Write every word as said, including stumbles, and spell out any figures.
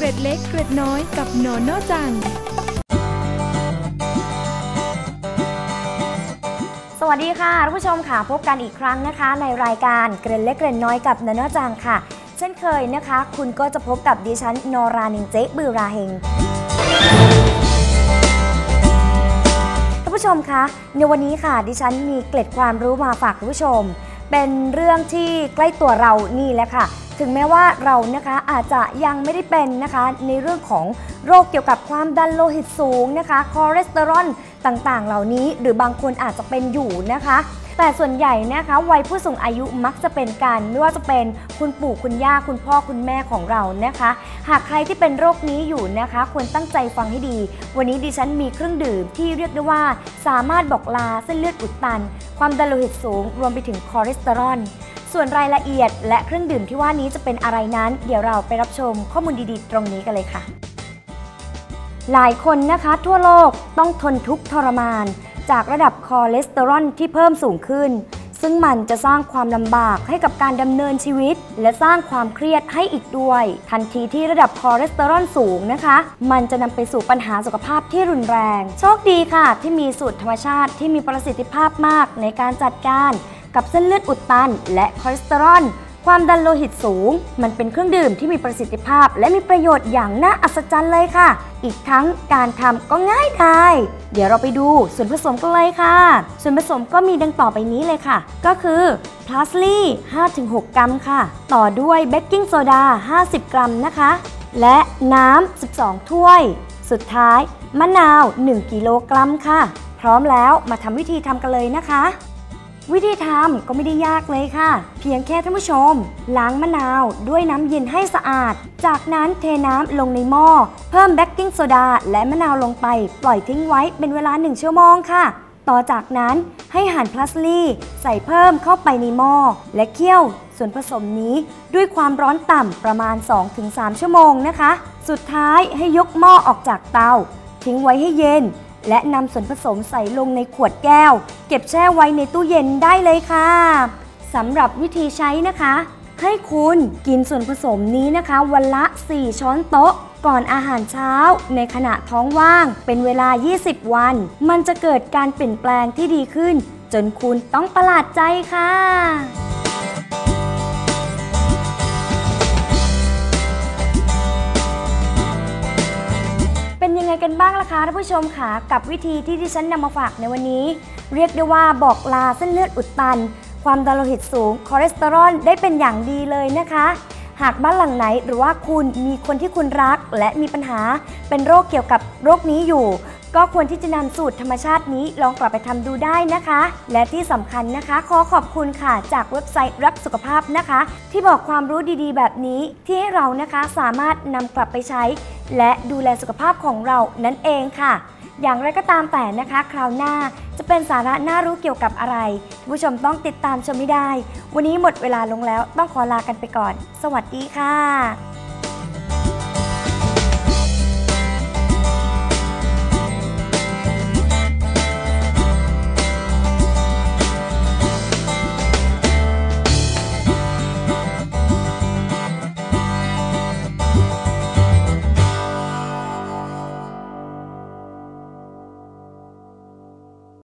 ดเล็กเกร็ดน้อยกับโนโน่จังสวัสดีค่ะท่านผู้ชมค่ะพบกันอีกครั้งนะคะในรายการเกร็ดเล็กเกร็ดน้อยกับโนโน่จังค่ะเช่นเคยนะคะคุณก็จะพบกับดิฉันนรานิงเจ๊บือราเฮงท่านผู้ชมคะในวันนี้ค่ะดิฉันมีเกร็ดความรู้มาฝากท่านผู้ชมเป็นเรื่องที่ใกล้ตัวเรานี่แหละค่ะถึงแม้ว่าเรานะคะอาจจะยังไม่ได้เป็นนะคะในเรื่องของโรคเกี่ยวกับความดันโลหิตสูงนะคะคอเลสเตอรอลต่างๆเหล่านี้หรือบางคนอาจจะเป็นอยู่นะคะแต่ส่วนใหญ่นะคะวัยผู้สูงอายุมักจะเป็นกันไม่ว่าจะเป็นคุณปู่คุณย่าคุณพ่อคุณแม่ของเรานะคะหากใครที่เป็นโรคนี้อยู่นะคะควรตั้งใจฟังให้ดีวันนี้ดิฉันมีเครื่องดื่มที่เรียกได้ว่าสามารถบอกลาเส้นเลือดอุดตันความดันโลหิตสูงรวมไปถึงคอเลสเตอรอลส่วนรายละเอียดและเครื่องดื่มที่ว่านี้จะเป็นอะไรนั้นเดี๋ยวเราไปรับชมข้อมูลดีๆตรงนี้กันเลยค่ะหลายคนนะคะทั่วโลกต้องทนทุกข์ทรมานจากระดับคอเลสเตอรอลที่เพิ่มสูงขึ้นซึ่งมันจะสร้างความลำบากให้กับการดำเนินชีวิตและสร้างความเครียดให้อีกด้วยทันทีที่ระดับคอเลสเตอรอลสูงนะคะมันจะนำไปสู่ปัญหาสุขภาพที่รุนแรงโชคดีค่ะที่มีสูตรธรรมชาติที่มีประสิทธิภาพมากในการจัดการกับเส้นเลือดอุดตันและคอเลสเตอรอลความดันโลหิตสูงมันเป็นเครื่องดื่มที่มีประสิทธิภาพและมีประโยชน์อย่างน่าอัศจรรย์เลยค่ะอีกทั้งการทำก็ง่ายดายเดี๋ยวเราไปดูส่วนผสมกันเลยค่ะส่วนผสมก็มีดังต่อไปนี้เลยค่ะก็คือพาสลีย์ ห้าถึงหก กรัมค่ะต่อด้วยเบกกิ้งโซดา ห้าสิบ กรัมนะคะและน้ำ สิบสอง ถ้วยสุดท้ายมะนาว หนึ่ง กิโลกรัมค่ะพร้อมแล้วมาทำวิธีทำกันเลยนะคะวิธีทำก็ไม่ได้ยากเลยค่ะเพียงแค่ท่านผู้ชมล้างมะนาวด้วยน้ำเย็นให้สะอาดจากนั้นเทน้ำลงในหม้อเพิ่มเบกกิ้งโซดาและมะนาวลงไปปล่อยทิ้งไว้เป็นเวลาหนึ่งชั่วโมงค่ะต่อจากนั้นให้หั่นพาสลีย์ใส่เพิ่มเข้าไปในหม้อและเคี่ยวส่วนผสมนี้ด้วยความร้อนต่ำประมาณ สองถึงสาม ชั่วโมงนะคะสุดท้ายให้ยกหม้อออกจากเตาทิ้งไว้ให้เย็นและนำส่วนผสมใส่ลงในขวดแก้วเก็บแช่ไว้ในตู้เย็นได้เลยค่ะสำหรับวิธีใช้นะคะให้คุณกินส่วนผสมนี้นะคะวันละสี่ช้อนโต๊ะก่อนอาหารเช้าในขณะท้องว่างเป็นเวลายี่สิบวันมันจะเกิดการเปลี่ยนแปลงที่ดีขึ้นจนคุณต้องประหลาดใจค่ะเป็นยังไงกันบ้างล่ะคะท่านผู้ชมค่ะกับวิธีที่ดิฉันนำมาฝากในวันนี้เรียกได้ว่าบอกลาเส้นเลือดอุดตันความดันโลหิตสูงคอเลสเตอรอลได้เป็นอย่างดีเลยนะคะหากบ้านหลังไหนหรือว่าคุณมีคนที่คุณรักและมีปัญหาเป็นโรคเกี่ยวกับโรคนี้อยู่ก็ควรที่จะนำสูตรธรรมชาตินี้ลองกลับไปทำดูได้นะคะและที่สำคัญนะคะขอขอบคุณค่ะจากเว็บไซต์รักสุขภาพนะคะที่บอกความรู้ดีๆแบบนี้ที่ให้เรานะคะสามารถนำกลับไปใช้และดูแลสุขภาพของเรานั่นเองค่ะอย่างไรก็ตามแต่นะคะคราวหน้าจะเป็นสาระน่ารู้เกี่ยวกับอะไรท่านผู้ชมต้องติดตามชมไม่ได้วันนี้หมดเวลาลงแล้วต้องขอลากันไปก่อนสวัสดีค่ะ